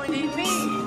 only need me.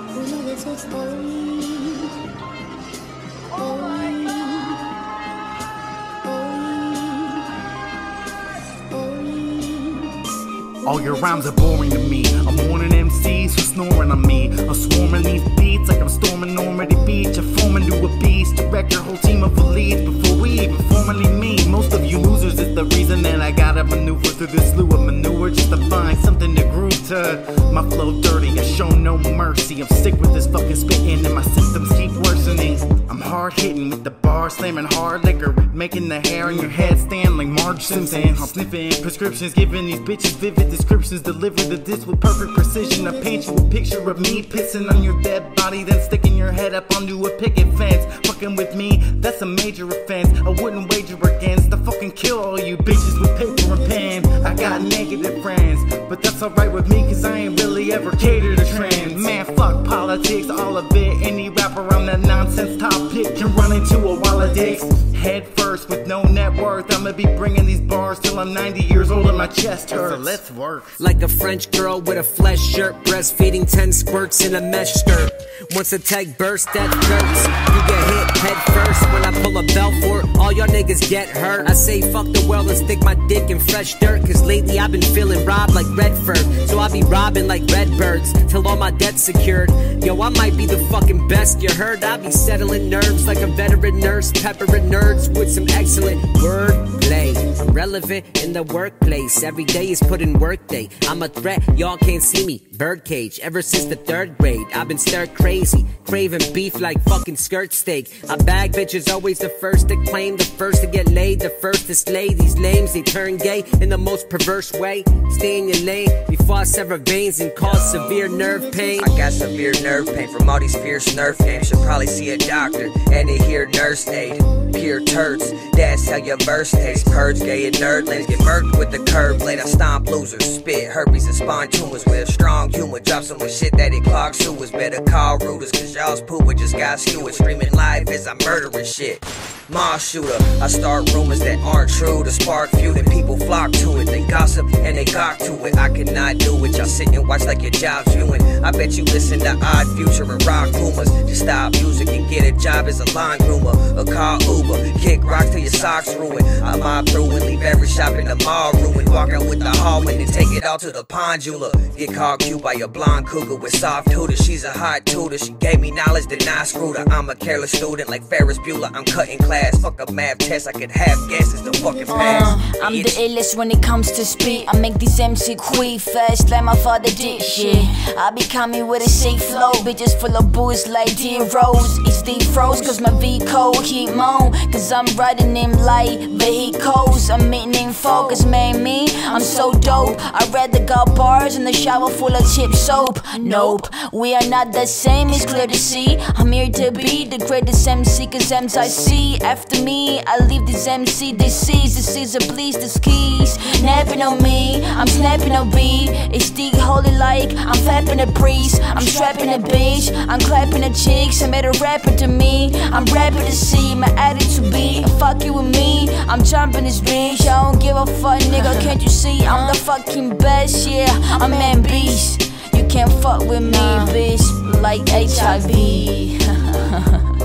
All your rhymes are boring to me. I'm warning MCs who snoring on me. I'm swarming these beats like I'm storming Normandy Beach. I form into a beast, direct your whole team of elites before we even formally meet. Most of you losers is the reason that I gotta maneuver through this slew of manure just to find something to groove to. My flow dirty, I show no mercy. I'm sick with this fucking spitting and my symptoms keep worsening. I'm hard hitting with the bar, slamming hard liquor, making the hair on your head stand like Marge Simpson. I'm sniffing prescriptions, giving these bitches vivid descriptions, deliver the disc with perfect precision. I paint you a picture of me pissing on your dead body, then sticking your head up onto a picket fence. Fucking with me, that's a major offense. I wouldn't wager against. I fucking kill all you bitches with paper and pen. I got negative friends, but that's alright with me, cause I ain't really ever catered to trends. Man, fuck politics, all of it. Any rapper on that nonsense topic can run into a wall of dicks. Head first with no net worth, I'ma be bringing these bars till I'm 90 years old and my chest hurts. So let's work. Like a French girl with a flesh shirt, breastfeeding 10 squirts in a mesh skirt. Once a tag burst, that hurts. You get hit head first when I pull a belt for it. All y'all niggas get hurt. I say fuck the world and stick my dick in fresh dirt, cause lately I've been feeling robbed like Redford. So I be robbing like redbirds till all my debt's secured. Yo, I might be the fucking best you heard. I be settling nerves like a veteran nurse, peppering nerds with some excellent wordplay. I'm relevant in the workplace. Every day is put in work day. I'm a threat, y'all can't see me. Birdcage, ever since the 3rd grade. I've been stir crazy, craving beef like fucking skirt steak. I bag bitches, always the first to claim, the first to get laid, the first to slay. These lames, they turn gay in the most perverse way. Stay in your lane before I sever veins and cause severe nerve pain. I got severe nerve pain from all these fierce nerf games. Should probably see a doctor and they hear nurse aid. Pure turds, that's how your verse tastes. Purge gay and nerdlings get murked with the curve blade. I stomp losers, spit herpes and spawn tumors with a strong humor. Drop some with shit that it clogs sewers. Better call rooters, cause y'all's poo just got skewered. Streaming live as I'm murdering shit. Mass shooter, I start rumors that aren't true to spark feud and people flock to it. They gossip and they gawk to it. I cannot do it, y'all sit and watch like your job's viewing. I bet you listen to Odd Future and rock rumors. Just stop music and get a job as a line groomer. Or call Uber, kick rocks till your socks ruined. I mob through and leave every shop in the mall ruined. Walk out with the hallway and take it all to the pawn jeweler. Get called cute by a blonde cougar with soft tutor. She's a hot tutor, she gave me knowledge then I screwed her. I'm a careless student like Ferris Bueller, I'm cutting class. Fuck a math test, I could have guesses to fucking pass. I'm the illest when it comes to speed. I make these MC queef fast like my father did shit. I be coming with a safe flow, bitches full of booze like D-Rose. It's D-Froze cause my V-code keep moan, cause I'm riding them like vehicles. I'm meeting focus, man, me, I'm so dope. I rather got bars in the shower full of chip soap. Nope, we are not the same, it's clear to see. I'm here to be the greatest MC, cause M's I see. After me, I leave this MC disease. This is a bleeds, the skis napping on me, I'm snapping a beat. It's the holy like I'm fapping a priest. I'm strapping a bitch, I'm clapping a chicks. I made a rapper to me, I'm rapping to see my attitude be. Fuck you with me, I'm jumping this bitch. I don't give a fuck, nigga, can't you see? I'm the fucking best, yeah, I'm man beast. You can't fuck with me, bitch, like HIV.